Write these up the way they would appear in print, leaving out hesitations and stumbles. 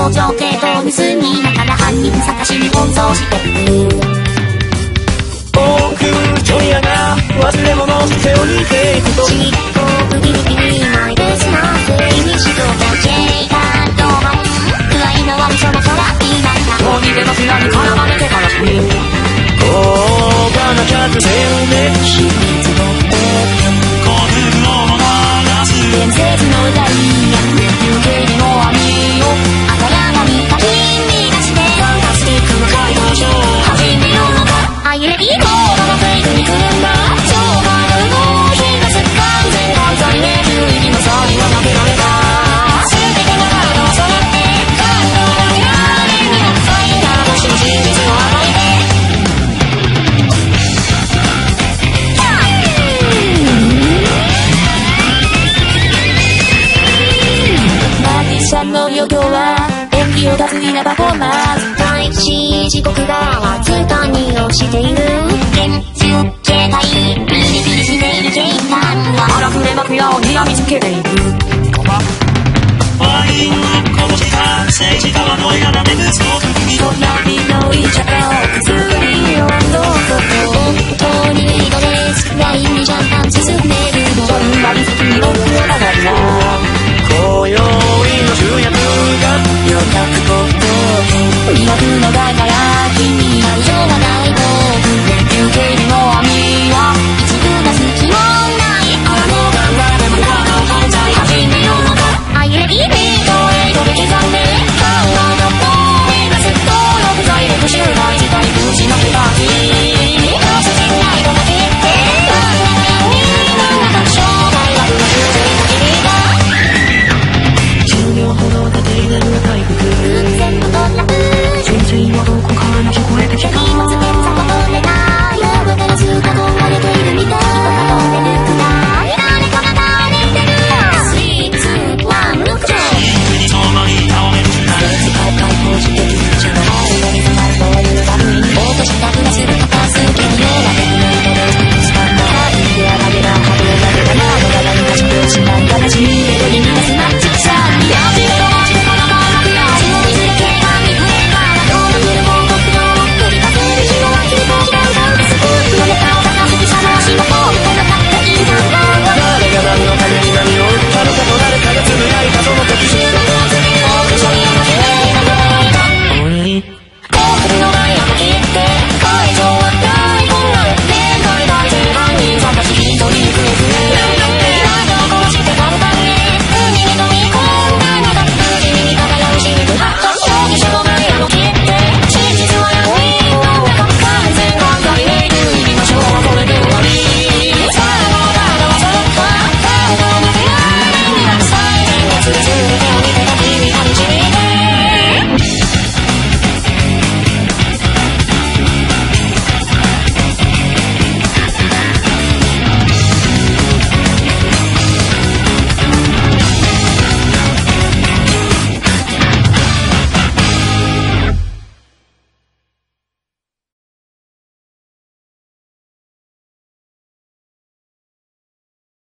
の情景と盗みながら犯人探しに奔走してる。 僕ジョニアが忘れ物背負いていくと執行ビリビリマイペースなせいにしとったジェイカードマン暗いのはその空今もう逃げますなに絡まれてからしに高価な客船で秘密を孤独をも流す伝説のダイヤ行方の網を赤山にかき乱してファンタスティックの街道ショー始めようのかアイレディーゴードのフェイクに来るんだ超ハードルの日がす完全犯罪ね11の騒ぎは負けられた全てのカードを揃って感動が見られるファイターの真実を暴いてさんの余興は演技を出す稲葉フォーマーズ開始時刻がわずかに押している現実形態ビリビリしている警官は荒くれ幕屋を睨みつけていくワインをこぼした政治家のやられるそう隣の医者が薬をどうぞとトニードですラインにシャンパン進めるのそんなに好きに僕を流す今宵の主役が予約こと魅力のだから君は異常がない僕で受けるの網は一部が隙もないあの考えでも裏の犯罪始めようのかアイレディービートエイドで刻んで考えの方へがずっと6罪で不臭が自体ぶちまけた日殺人ないと負けてバーナーになんだか障害は不が修正だけで 10秒ほどで出る回復全部とラブ先生はどこから聞こえてきた荷物検査も取れない上からずっと飛ばれているみたい人が飛んでるくらい誰かが倒れてるスイーツワンルックジョーにそのまに倒れるしない解放してるじゃないのに詰まるというために落としたくらする片付けるようなテクニックでスタンドハイであげたハブだけだなのが何かしくしない形にメロディーにスマッチさんやじめろもしてこのままやじの水で毛が見触れたらどう見るも僕の繰り返す日の秋とひらうさんスクープのネタを探す記者の仕事この勝手にさんが誰が何のために何を言ったのかと誰かがつぶやいたその時僕の所にはおい幸福の前を切って会場は大混乱年代大前半に探し一人行く何を殺して簡単に海に飛び込んだのだ無事に漂う真実ハット容疑者の前を切って真実は闇の中完全犯罪レイル行きましょうこれで終わりさあもうカードは揃ったカードを負けない未来最前列で全てを見てた君が導いて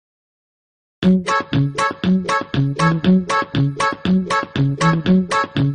うん。